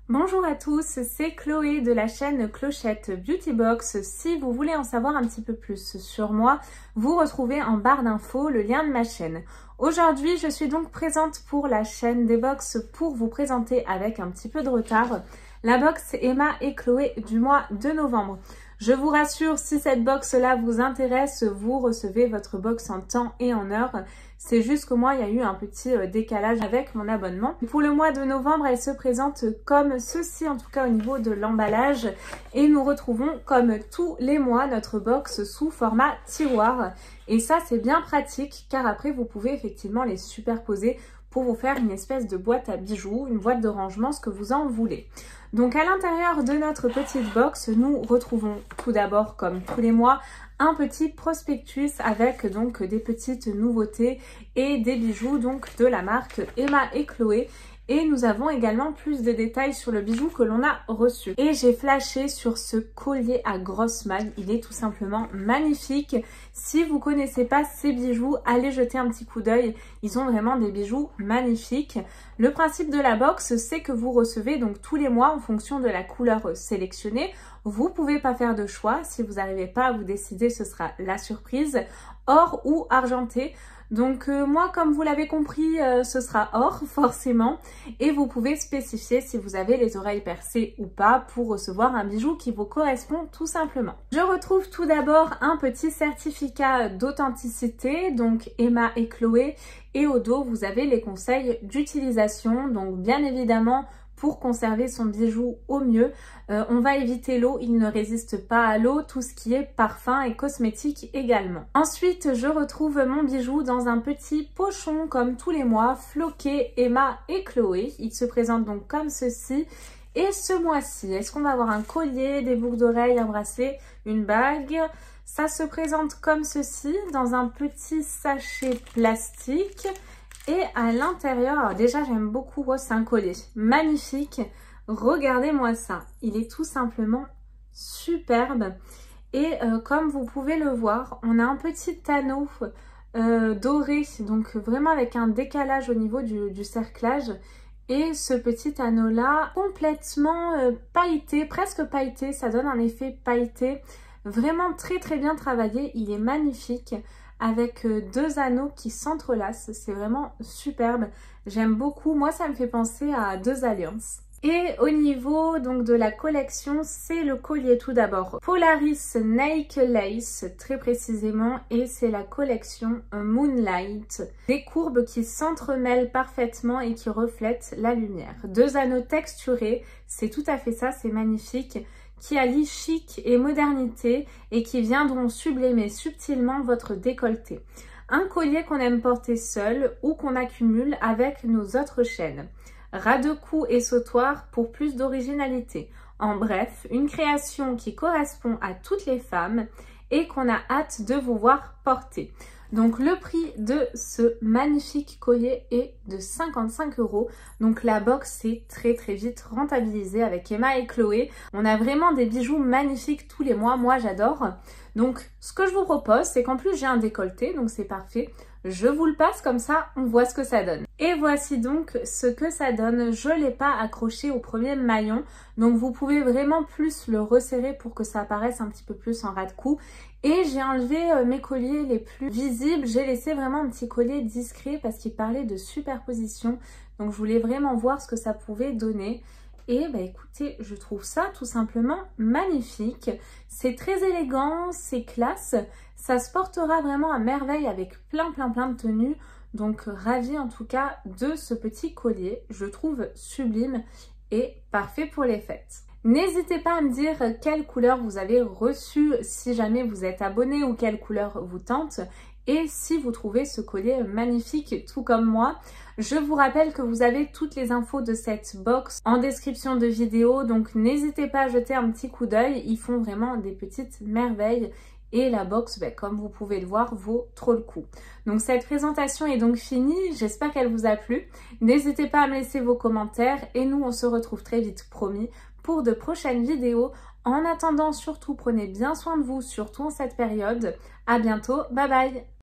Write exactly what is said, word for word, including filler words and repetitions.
Bonjour à tous, c'est Chloé de la chaîne Clochette Beauty Box. Si vous voulez en savoir un petit peu plus sur moi, vous retrouvez en barre d'infos le lien de ma chaîne. Aujourd'hui, je suis donc présente pour la chaîne des box pour vous présenter avec un petit peu de retard la box Emma et Chloé du mois de novembre. Je vous rassure, si cette box-là vous intéresse, vous recevez votre box en temps et en heure. C'est juste que moi, il y a eu un petit décalage avec mon abonnement. Pour le mois de novembre, elle se présente comme ceci, en tout cas au niveau de l'emballage. Et nous retrouvons, comme tous les mois, notre box sous format tiroir. Et ça, c'est bien pratique, car après, vous pouvez effectivement les superposer pour vous faire une espèce de boîte à bijoux, une boîte de rangement, ce que vous en voulez. Donc à l'intérieur de notre petite box, nous retrouvons tout d'abord, comme tous les mois, un petit prospectus avec donc des petites nouveautés et des bijoux donc de la marque Emma et Chloé. Et nous avons également plus de détails sur le bijou que l'on a reçu. Et j'ai flashé sur ce collier à grosse maille. Il est tout simplement magnifique. Si vous ne connaissez pas ces bijoux, allez jeter un petit coup d'œil. Ils ont vraiment des bijoux magnifiques. Le principe de la box, c'est que vous recevez donc tous les mois en fonction de la couleur sélectionnée. Vous ne pouvez pas faire de choix. Si vous n'arrivez pas à vous décider, ce sera la surprise. Or ou argenté. Donc euh, moi, comme vous l'avez compris, euh, ce sera or forcément, et vous pouvez spécifier si vous avez les oreilles percées ou pas pour recevoir un bijou qui vous correspond tout simplement. Je retrouve tout d'abord un petit certificat d'authenticité, donc Emma et Chloé, et au dos vous avez les conseils d'utilisation, donc bien évidemment pour conserver son bijou au mieux, euh, on va éviter l'eau, il ne résiste pas à l'eau, tout ce qui est parfum et cosmétique également. Ensuite, je retrouve mon bijou dans un petit pochon comme tous les mois, floqué Emma et Chloé. Il se présente donc comme ceci. Et ce mois-ci, est-ce qu'on va avoir un collier, des boucles d'oreilles, un bracelet, une bague? Ça se présente comme ceci, dans un petit sachet plastique. Et à l'intérieur, alors déjà j'aime beaucoup, oh, c'est un collier magnifique, regardez-moi ça, il est tout simplement superbe. Et euh, comme vous pouvez le voir, on a un petit anneau euh, doré, donc vraiment avec un décalage au niveau du, du cerclage. Et ce petit anneau là, complètement euh, pailleté, presque pailleté, ça donne un effet pailleté, vraiment très très bien travaillé, il est magnifique. Avec deux anneaux qui s'entrelacent, c'est vraiment superbe, j'aime beaucoup, moi ça me fait penser à deux alliances. Et au niveau donc de la collection, c'est le collier tout d'abord Polaris Snake Lace très précisément, et c'est la collection Moonlight, des courbes qui s'entremêlent parfaitement et qui reflètent la lumière. Deux anneaux texturés, c'est tout à fait ça, c'est magnifique, qui allie chic et modernité et qui viendront sublimer subtilement votre décolleté. Un collier qu'on aime porter seul ou qu'on accumule avec nos autres chaînes. Ras de cou et sautoir pour plus d'originalité. En bref, une création qui correspond à toutes les femmes et qu'on a hâte de vous voir porter. Donc le prix de ce magnifique collier est de cinquante-cinq euros. Donc la box est très très vite rentabilisée avec Emma et Chloé. On a vraiment des bijoux magnifiques tous les mois, moi j'adore. Donc ce que je vous propose, c'est qu'en plus j'ai un décolleté, donc c'est parfait. Je vous le passe comme ça, on voit ce que ça donne. Et voici donc ce que ça donne. Je ne l'ai pas accroché au premier maillon, donc vous pouvez vraiment plus le resserrer pour que ça apparaisse un petit peu plus en ras de cou. Et j'ai enlevé mes colliers les plus visibles, j'ai laissé vraiment un petit collier discret parce qu'il parlait de superposition. Donc je voulais vraiment voir ce que ça pouvait donner. Et bah écoutez, je trouve ça tout simplement magnifique. C'est très élégant, c'est classe. Ça se portera vraiment à merveille avec plein plein plein de tenues. Donc ravie en tout cas de ce petit collier. Je trouve sublime et parfait pour les fêtes. N'hésitez pas à me dire quelle couleur vous avez reçue si jamais vous êtes abonné ou quelle couleur vous tente. Et si vous trouvez ce collier magnifique tout comme moi. Je vous rappelle que vous avez toutes les infos de cette box en description de vidéo, donc n'hésitez pas à jeter un petit coup d'œil, ils font vraiment des petites merveilles et la box, ben, comme vous pouvez le voir, vaut trop le coup. Donc cette présentation est donc finie, j'espère qu'elle vous a plu. N'hésitez pas à me laisser vos commentaires et nous on se retrouve très vite, promis, pour de prochaines vidéos. En attendant, surtout prenez bien soin de vous, surtout en cette période. À bientôt, bye bye.